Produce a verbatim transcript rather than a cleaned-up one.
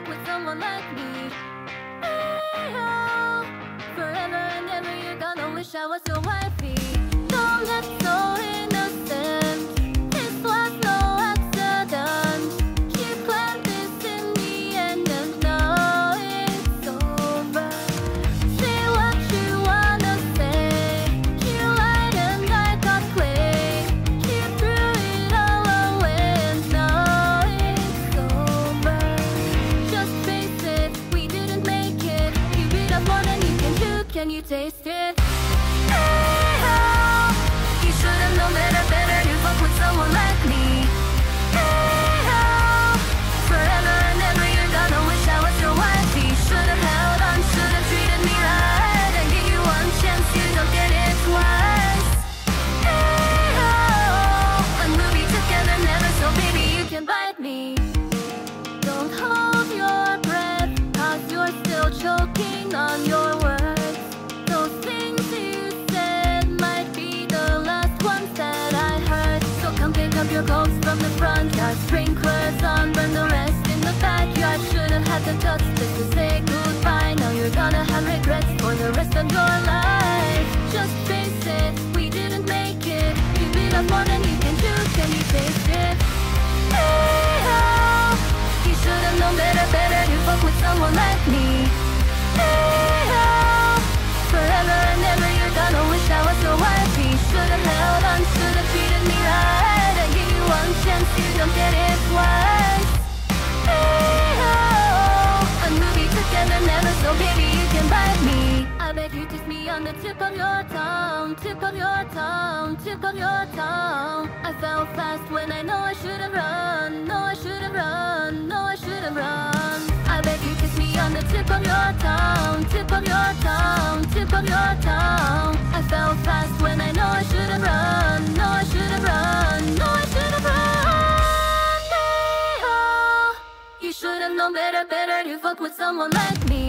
with someone like me. Hey, oh, forever and ever you're gonna wish I was your wifey. Don't get so innocent. This was no accident. You planned this in the end and now it's over. Say what you wanna say. You lied and I got clay. You threw it all away and now it's over. Just face it, we didn't make it. You beat up more than you can do, can you taste it? Hey, oh, you should've known better, better to fuck with someone like me. Hey, oh, forever and ever you're gonna wish I was your wifey. Should've held on, should've treated me right. I give you one chance, you don't get it twice. Hey, oh, when we'll be together never, so baby you can bite me. Don't hold your breath, cause you're still choking on your words. Those things you said might be the last ones that I heard. So come pick up your clothes from the front yard. Sprinklers on, burn the rest in the backyard. Should've had the guts just to say goodbye. Now you're gonna have regrets for the rest of your life. Just face it, we didn't make it. You beat up more than you can do, can you taste it? Hey, oh, you should've known better, better to fuck with someone like me. Hey, oh, forever and ever you're gonna wish I was your wifey. Should've held on, should've treated me right. I give you one chance, you don't get it twice. Hey, oh, when we'll be together never, so baby you can bite me. I beg you kiss me on the tip of your tongue, tip of your tongue, tip of your tongue. I fell fast when I know I should've run, no I should've run, no I should've run. I beg you kiss me on the tip of your tongue, tip of your tongue, tip of your tongue. I fell fast when I know I should've run, no I should've run, no I should've run. Hey, oh, you should've known better, better to fuck with someone like me.